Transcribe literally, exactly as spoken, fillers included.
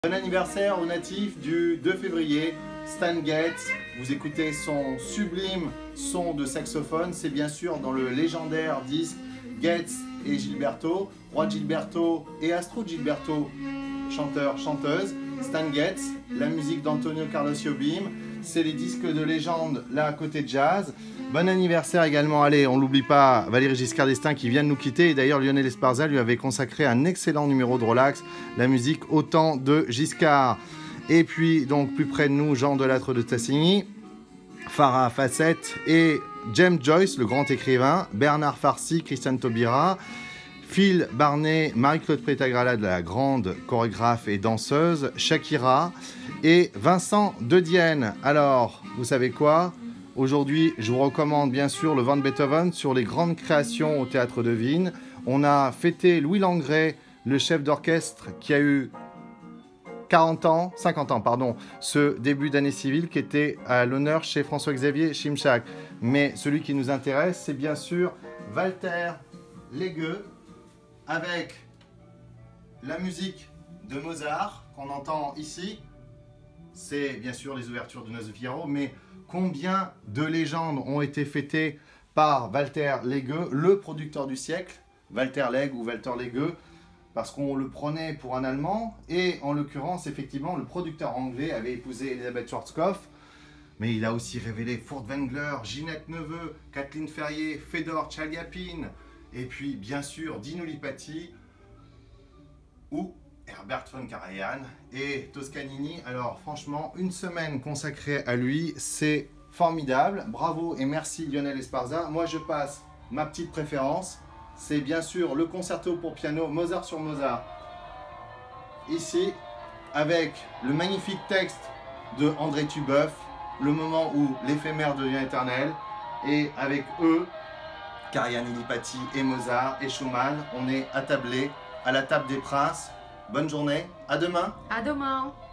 Bon anniversaire au natif du deux février, Stan Getz. Vous écoutez son sublime son de saxophone. C'est bien sûr dans le légendaire disque Getz et Gilberto, Roi Gilberto et Astro Gilberto, chanteur, chanteuse. Stan Getz, la musique d'Antonio Carlos Jobim. C'est les disques de légende là à côté de jazz. Bon anniversaire également, allez, on l'oublie pas, Valéry Giscard d'Estaing qui vient de nous quitter. Et d'ailleurs, Lionel Esparza lui avait consacré un excellent numéro de Relax, la musique au temps de Giscard. Et puis, donc, plus près de nous, Jean Delattre de Tassigny, Farah Facette et James Joyce, le grand écrivain, Bernard Farcy, Christiane Taubira, Phil Barnet, Marie-Claude Prétagrala, de la grande chorégraphe et danseuse, Shakira et Vincent De Dienne. Alors, vous savez quoi? Aujourd'hui, je vous recommande bien sûr le Vent de Beethoven sur les grandes créations au Théâtre de Vienne. On a fêté Louis Langrée, le chef d'orchestre qui a eu quarante ans, cinquante ans, pardon, ce début d'année civile qui était à l'honneur chez François-Xavier Schimschak. Mais celui qui nous intéresse, c'est bien sûr Walter Legge, avec la musique de Mozart qu'on entend ici. C'est bien sûr les ouvertures de Noce de Figaro, mais combien de légendes ont été fêtées par Walter Legge, le producteur du siècle, Walter Legge ou Walter Legge, parce qu'on le prenait pour un Allemand, et en l'occurrence, effectivement, le producteur anglais avait épousé Elisabeth Schwarzkopf, mais il a aussi révélé Furtwängler, Ginette Neveu, Kathleen Ferrier, Fedor Chaliapin, et puis bien sûr Dino Lipatti ou Herbert von Karajan et Toscanini. Alors franchement, une semaine consacrée à lui, c'est formidable. Bravo et merci Lionel Esparza. Moi je passe ma petite préférence, c'est bien sûr le concerto pour piano Mozart sur Mozart, ici avec le magnifique texte de André Tubeuf, le moment où l'éphémère devient éternel, et avec eux Karajan, Lipatti et Mozart et Schumann, on est attablés à la table des princes. Bonne journée, à demain. À demain.